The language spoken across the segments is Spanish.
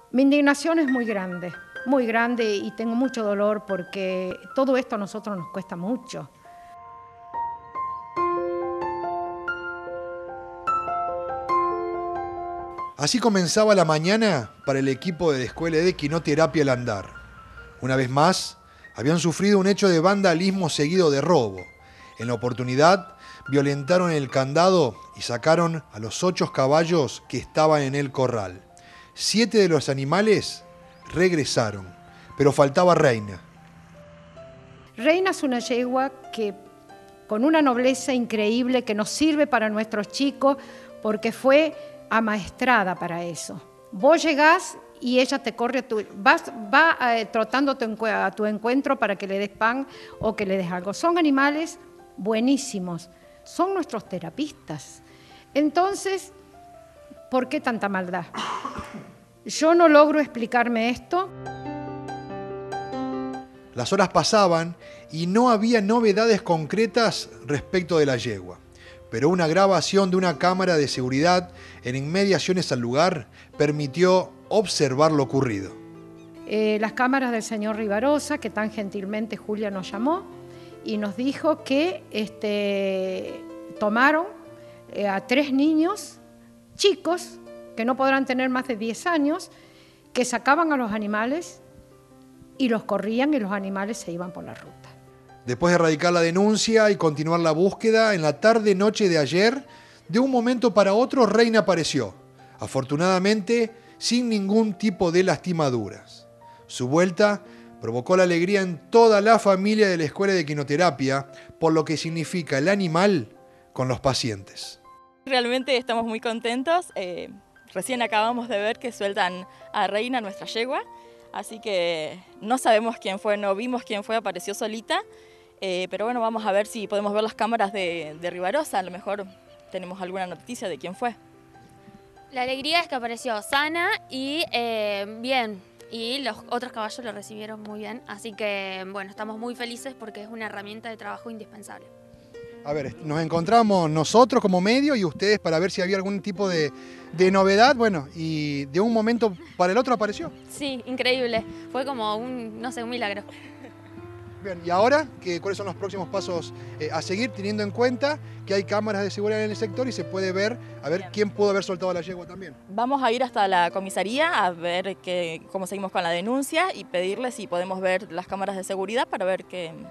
Mi indignación es muy grande y tengo mucho dolor porque todo esto a nosotros nos cuesta mucho. Así comenzaba la mañana para el equipo de la Escuela de Equinoterapia El Andar. Una vez más, habían sufrido un hecho de vandalismo seguido de robo. En la oportunidad, violentaron el candado y sacaron a los 8 caballos que estaban en el corral. 7 de los animales regresaron, pero faltaba Reina. Reina es una yegua que con una nobleza increíble que nos sirve para nuestros chicos porque fue amaestrada para eso. Vos llegás y ella te corre, va trotando a tu encuentro para que le des pan o que le des algo. Son animales buenísimos, son nuestros terapistas. Entonces, ¿por qué tanta maldad? Yo no logro explicarme esto. Las horas pasaban y no había novedades concretas respecto de la yegua. Pero una grabación de una cámara de seguridad en inmediaciones al lugar permitió observar lo ocurrido. Las cámaras del señor Rivarosa, que tan gentilmente Julia nos llamó y nos dijo que tomaron a 3 niños chicos, que no podrán tener más de 10 años, que sacaban a los animales y los corrían y los animales se iban por la ruta. Después de erradicar la denuncia y continuar la búsqueda, en la tarde-noche de ayer, de un momento para otro, Reina apareció. Afortunadamente, sin ningún tipo de lastimaduras. Su vuelta provocó la alegría en toda la familia de la Escuela de Equinoterapia, por lo que significa el animal con los pacientes. Realmente estamos muy contentos. Recién acabamos de ver que sueltan a Reina, nuestra yegua. Así que no sabemos quién fue, no vimos quién fue, apareció solita. Pero bueno, vamos a ver si podemos ver las cámaras de Rivarosa. A lo mejor tenemos alguna noticia de quién fue. La alegría es que apareció sana y bien. Y los otros caballos lo recibieron muy bien. Así que bueno, estamos muy felices porque es una herramienta de trabajo indispensable. A ver, nos encontramos nosotros como medio y ustedes para ver si había algún tipo de novedad, bueno, y de un momento para el otro apareció. Sí, increíble. Fue como un milagro. Bien, ¿y ahora cuáles son los próximos pasos a seguir, teniendo en cuenta que hay cámaras de seguridad en el sector y se puede ver, a ver quién pudo haber soltado a la yegua también? Vamos a ir hasta la comisaría a ver cómo seguimos con la denuncia y pedirle si podemos ver las cámaras de seguridad para ver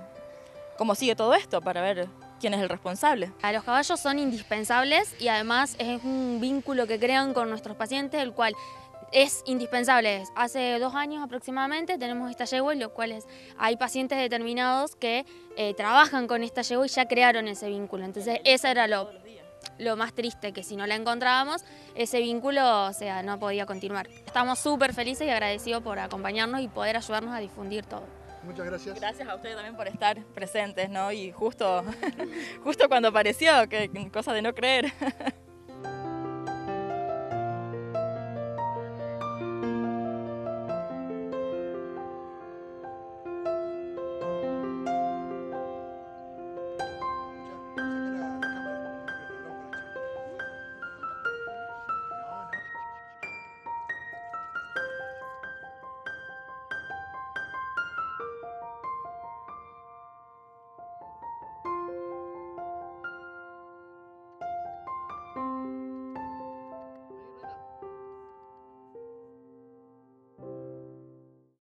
cómo sigue todo esto, para ver quién es el responsable. Los caballos son indispensables y además es un vínculo que crean con nuestros pacientes, el cual es indispensable. Hace 2 años aproximadamente tenemos esta yegua, en los cuales hay pacientes determinados que trabajan con esta yegua y ya crearon ese vínculo. Entonces eso era lo más triste, que si no la encontrábamos, ese vínculo no podía continuar. Estamos súper felices y agradecidos por acompañarnos y poder ayudarnos a difundir todo. Muchas gracias. Gracias a ustedes también por estar presentes, ¿no? Y justo cuando apareció, que cosa de no creer.